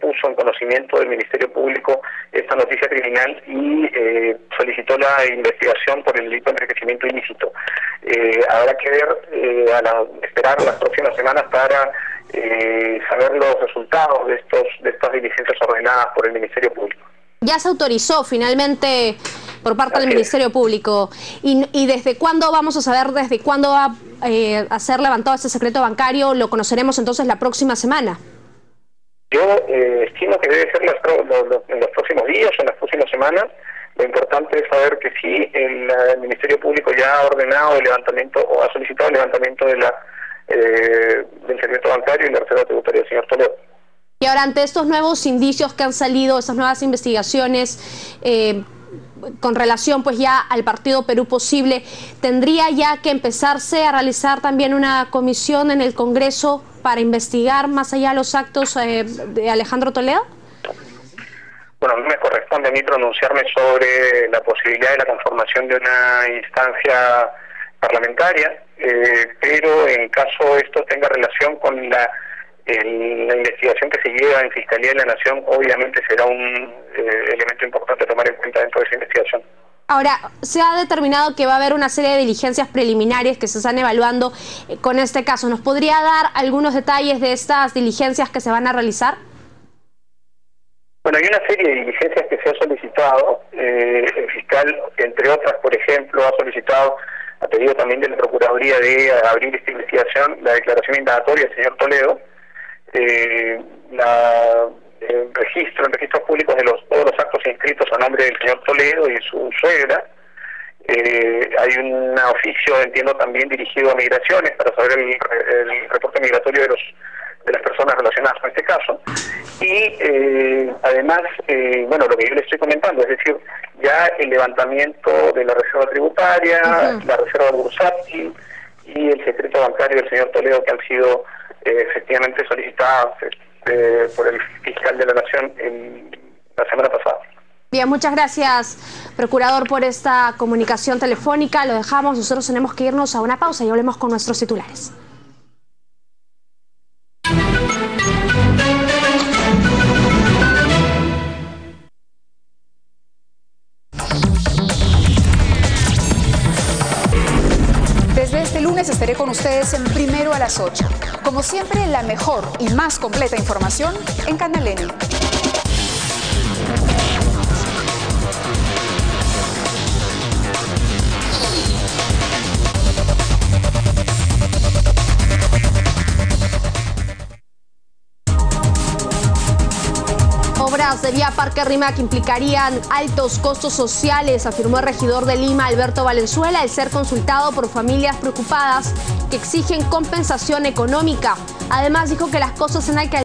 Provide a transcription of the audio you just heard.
puso en conocimiento del Ministerio Público esta noticia criminal y solicitó la investigación por el delito de enriquecimiento ilícito. Habrá que ver, esperar las próximas semanas para saber los resultados de estas diligencias ordenadas por el Ministerio Público. Ya se autorizó finalmente por parte del Ministerio Público. ¿Y desde cuándo vamos a saber, desde cuándo va a ser levantado este secreto bancario? ¿Lo conoceremos entonces la próxima semana? Yo estimo que debe ser en los próximos días o en las próximas semanas. Lo importante es saber que sí, el Ministerio Público ya ha ordenado el levantamiento o ha solicitado el levantamiento de del secreto bancario y la reserva tributaria del señor Toledo. Y ahora, ante estos nuevos indicios que han salido, estas nuevas investigaciones con relación pues ya al partido Perú Posible, ¿tendría ya que empezarse a realizar también una comisión en el Congreso para investigar más allá los actos de Alejandro Toledo? Bueno, no me corresponde a mí pronunciarme sobre la posibilidad de la conformación de una instancia parlamentaria, pero en caso esto tenga relación con la investigación que se lleva en Fiscalía de la Nación, obviamente será un elemento importante a tomar en cuenta dentro de esa investigación. Ahora, se ha determinado que va a haber una serie de diligencias preliminares que se están evaluando con este caso. ¿Nos podría dar algunos detalles de estas diligencias que se van a realizar? Bueno, hay una serie de diligencias que se ha solicitado. El fiscal, entre otras, por ejemplo, ha pedido también de la Procuraduría de abrir esta investigación, la declaración indagatoria del señor Toledo, en registros públicos de todos los actos inscritos a nombre del señor Toledo y su suegra. Hay un oficio, entiendo, también dirigido a migraciones para saber el reporte migratorio de las personas relacionadas con este caso. Y además, bueno, lo que yo le estoy comentando, es decir, ya el levantamiento de la reserva tributaria, la reserva bursátil y el secreto bancario del señor Toledo, que han sido efectivamente solicitadas por el fiscal de la Nación la semana pasada. Bien, muchas gracias, procurador, por esta comunicación telefónica. Lo dejamos, nosotros tenemos que irnos a una pausa y hablemos con nuestros titulares. Desde este lunes estaré con ustedes en Primero a las 8. Como siempre, la mejor y más completa información en Canal N. Obras de Vía Parque Rímac implicarían altos costos sociales, afirmó el regidor de Lima, Alberto Valenzuela, al ser consultado por familias preocupadas que exigen compensación económica. Además, dijo que las cosas en alcaldía